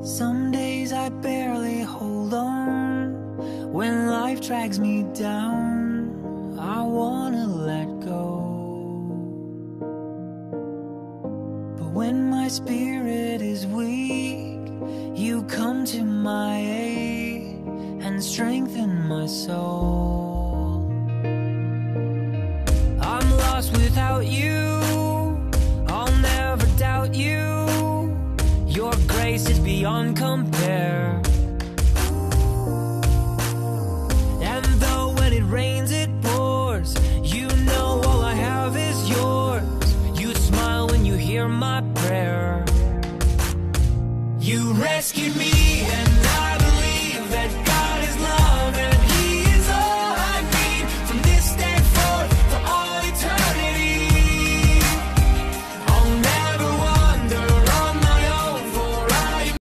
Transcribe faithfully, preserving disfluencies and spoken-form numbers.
Some days I barely hold on. When life drags me down, I wanna let go. But when my spirit is weak, you come to my aid and strengthen my soul. I'm lost without you, I'll never doubt you. Your grace is beyond compare. And though when it rains it pours, you know all I have is yours. You smile when you hear my prayer. You rescued me